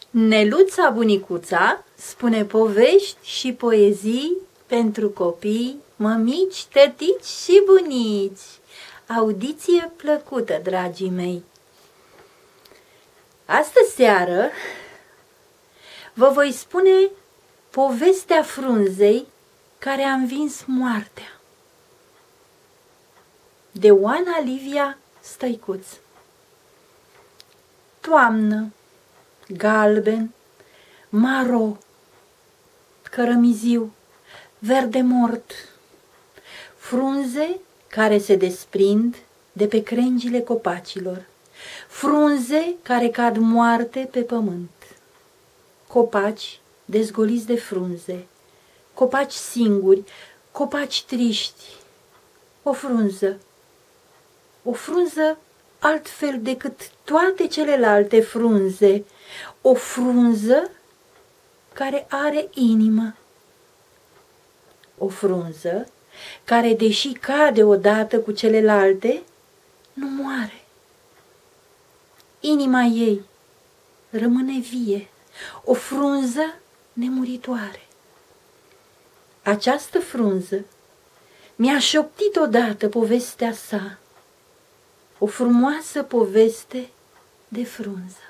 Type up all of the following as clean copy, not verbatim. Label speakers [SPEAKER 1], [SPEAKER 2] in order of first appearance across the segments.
[SPEAKER 1] Neluța bunicuța spune povești și poezii pentru copii, mămici, tătici și bunici. Audiție plăcută, dragii mei! Astă seară vă voi spune povestea frunzei care a învins moartea, de Oana Livia Stăicuț. Toamnă, galben, maro, cărămiziu, verde mort, frunze care se desprind de pe crengile copacilor, frunze care cad moarte pe pământ, copaci dezgoliți de frunze, copaci singuri, copaci triști, o frunză altfel decât toate celelalte frunze, o frunză care are inimă, o frunză care, deși cade odată cu celelalte, nu moare. Inima ei rămâne vie, o frunză nemuritoare. Această frunză mi-a șoptit odată povestea sa, o frumoasă poveste de frunză.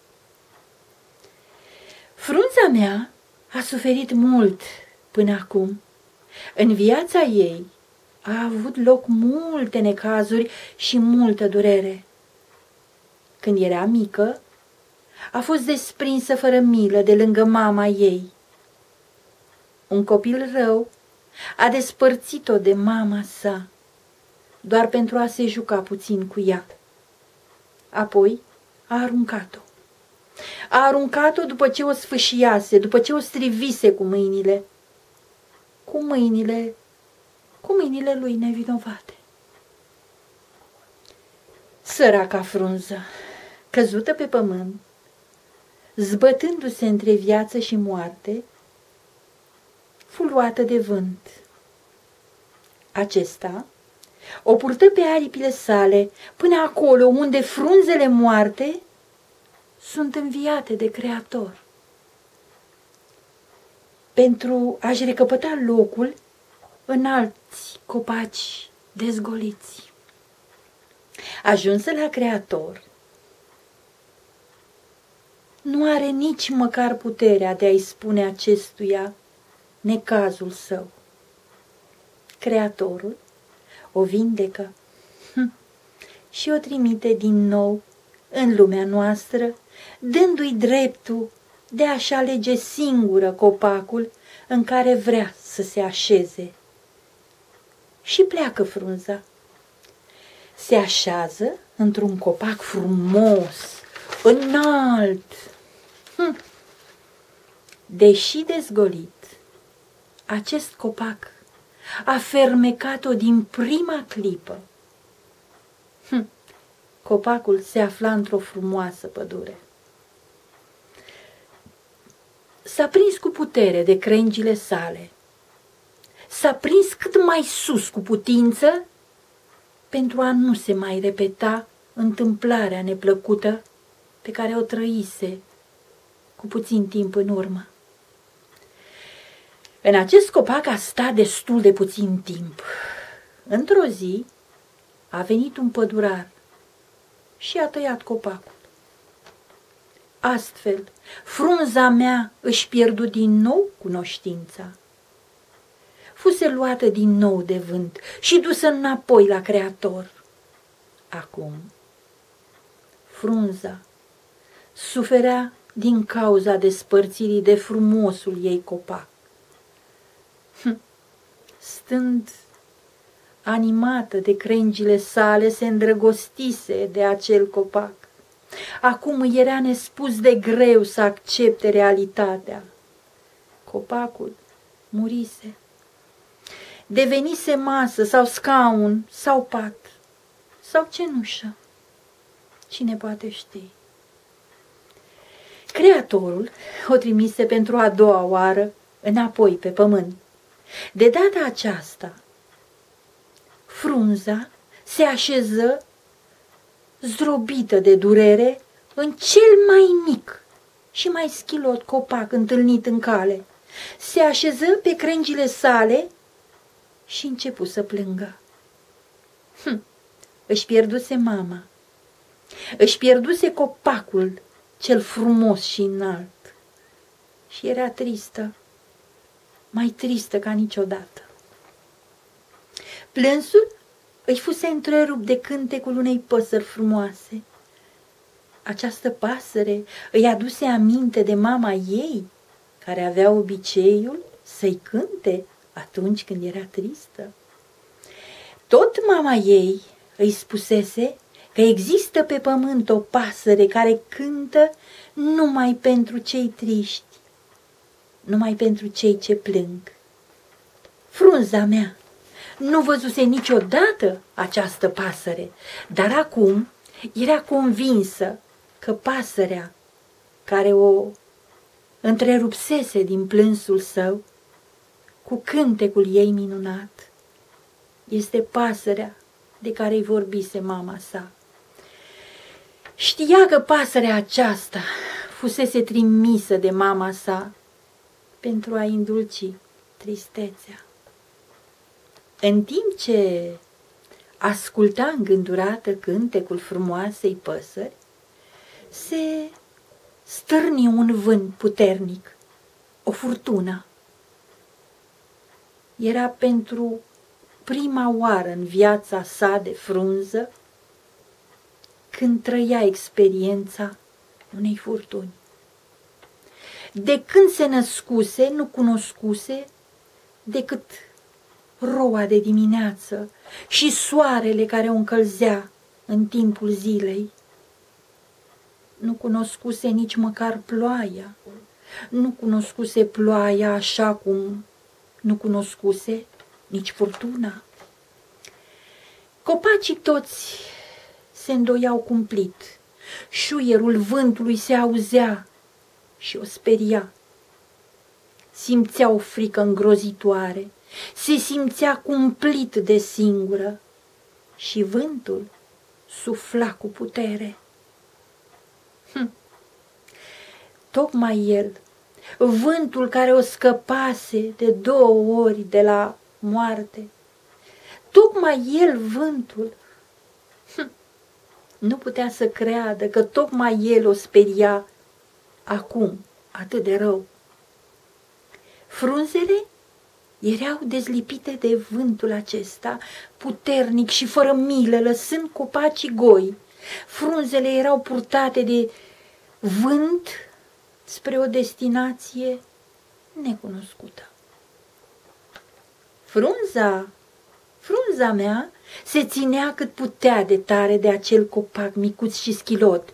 [SPEAKER 1] Frunza mea a suferit mult până acum. În viața ei a avut loc multe necazuri și multă durere. Când era mică, a fost desprinsă fără milă de lângă mama ei. Un copil rău a despărțit-o de mama sa, doar pentru a se juca puțin cu ea. Apoi a aruncat-o. A aruncat-o după ce o sfâșiase, după ce o strivise cu mâinile. Cu mâinile lui nevinovate. Săraca frunză, căzută pe pământ, zbătându-se între viață și moarte, fu luată de vânt. Acesta o purtă pe aripile sale până acolo unde frunzele moarte sunt înviate de Creator, pentru a-și recăpăta locul în alți copaci dezgoliți. Ajunsă la Creator, nu are nici măcar puterea de a-i spune acestuia necazul său. Creatorul o vindecă și o trimite din nou în lumea noastră, dându-i dreptul de a-și alege singură copacul în care vrea să se așeze. Și pleacă frunza. Se așează într-un copac frumos, înalt. Deși dezgolit, acest copac a fermecat-o din prima clipă. Copacul se afla într-o frumoasă pădure. S-a prins cu putere de crengile sale. S-a prins cât mai sus cu putință pentru a nu se mai repeta întâmplarea neplăcută pe care o trăise cu puțin timp în urmă. În acest copac a stat destul de puțin timp. Într-o zi a venit un pădurar și a tăiat copacul. Astfel, frunza mea își pierdu din nou cunoștința. Fuse luată din nou de vânt și dusă înapoi la Creator. Acum, frunza suferea din cauza despărțirii de frumosul ei copac. Stând animată de crengile sale, se îndrăgostise de acel copac. Acum îi era nespus de greu să accepte realitatea. Copacul murise. Devenise masă sau scaun sau pat sau cenușă. Cine poate ști? Creatorul o trimise pentru a doua oară înapoi pe pământ. De data aceasta, frunza se așeză zdrobită de durere în cel mai mic și mai schilot copac întâlnit în cale. Se așeză pe crengile sale și începu să plângă. Își pierduse mama, își pierduse copacul cel frumos și înalt și era tristă, mai tristă ca niciodată. Plânsul îi fuse întrerupt de cântecul unei păsări frumoase. Această pasăre îi aduse aminte de mama ei, care avea obiceiul să-i cânte atunci când era tristă. Tot mama ei îi spusese că există pe pământ o pasăre care cântă numai pentru cei triști, numai pentru cei ce plâng. Frunza mea nu văzuse niciodată această pasăre, dar acum era convinsă că pasărea care o întrerupsese din plânsul său cu cântecul ei minunat este pasărea de care îi vorbise mama sa. Știa că pasărea aceasta fusese trimisă de mama sa pentru a indulci tristețea. În timp ce asculta îngândurată cântecul frumoasei păsări, se stârni un vânt puternic, o furtună. Era pentru prima oară în viața sa de frunză când trăia experiența unei furtuni. De când se născuse, nu cunoscuse decât roa de dimineață și soarele care o încălzea în timpul zilei. Nu cunoscuse nici măcar ploaia, nu cunoscuse ploaia așa cum nu cunoscuse nici furtuna. Copacii toți se îndoiau cumplit, șuierul vântului se auzea și o speria. Simțea o frică îngrozitoare, se simțea cumplit de singură și vântul sufla cu putere. Tocmai el, vântul care o scăpase de 2 ori de la moarte, tocmai el, vântul, nu putea să creadă că tocmai el o speria acum atât de rău. Frunzele erau dezlipite de vântul acesta, puternic și fără milă, lăsând copacii goi. Frunzele erau purtate de vânt spre o destinație necunoscută. Frunza mea se ținea cât putea de tare de acel copac micuț și schilot.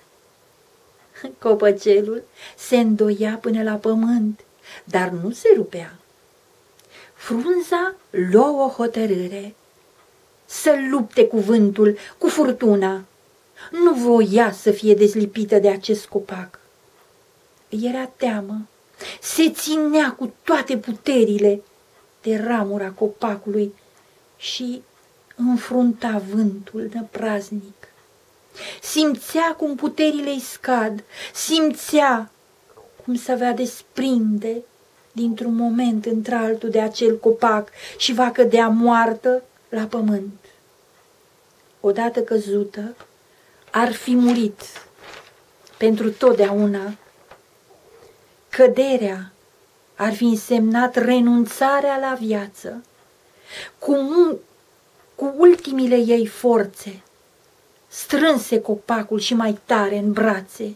[SPEAKER 1] Copăcelul se îndoia până la pământ, dar nu se rupea. Frunza luă o hotărâre să lupte cu vântul, cu furtuna. Nu voia să fie dezlipită de acest copac. Îi era teamă, se ținea cu toate puterile de ramura copacului și înfrunta vântul năpraznic. Simțea cum puterile îi scad, simțea cum se va desprinde dintr-un moment într-altul de acel copac și va cădea moartă la pământ. Odată căzută, ar fi murit pentru totdeauna. Căderea ar fi însemnat renunțarea la viață. Cu ultimile ei forțe, strânse copacul și mai tare în brațe.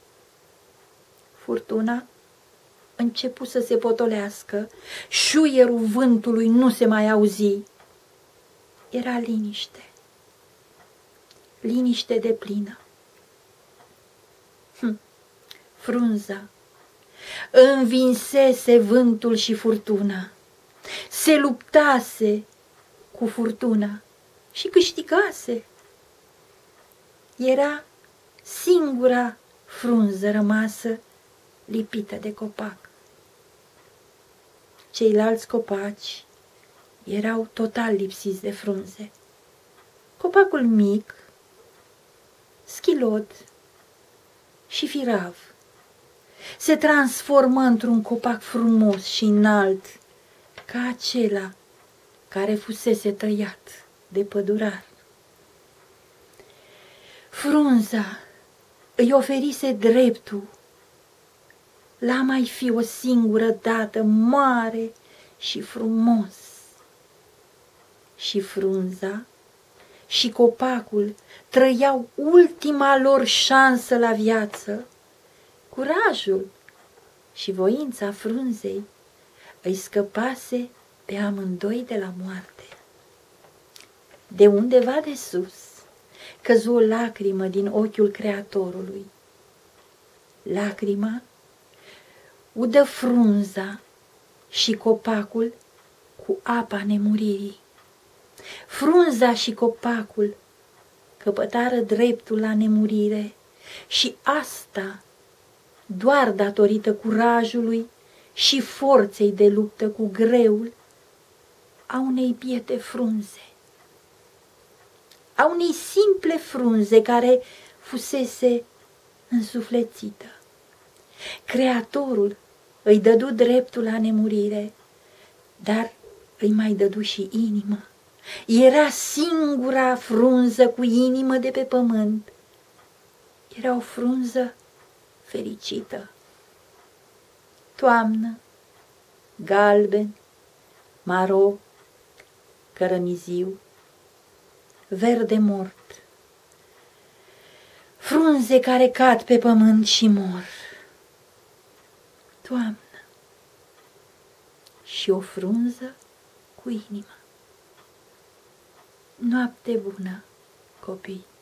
[SPEAKER 1] Furtuna începu să se potolească, șuierul vântului nu se mai auzi. Era liniște, liniște deplină. Frunza învinsese vântul și furtuna, se luptase cu furtuna și câștigase. Era singura frunză rămasă lipită de copac. Ceilalți copaci erau total lipsiți de frunze. Copacul mic, schilot și firav se transformă într-un copac frumos și înalt, ca acela care fusese tăiat de pădurar. Frunza îi oferise dreptul la mai fi o singură dată mare și frumos. Și frunza și copacul trăiau ultima lor șansă la viață. Curajul și voința frunzei îi scăpase pe amândoi de la moarte. De undeva de sus căzu o lacrimă din ochiul Creatorului. Lacrima udă frunza și copacul cu apa nemuririi. Frunza și copacul căpătară dreptul la nemurire și asta doar datorită curajului și forței de luptă cu greul a unei biete frunze, a unei simple frunze care fusese însuflețită. Creatorul îi dădu dreptul la nemurire, dar îi mai dădu și inimă. Era singura frunză cu inimă de pe pământ. Era o frunză fericită. Toamnă, galben, maro, cărămiziu, verde mort, frunze care cad pe pământ și mor. Toamnă și o frunză cu inimă. Noapte bună, copii!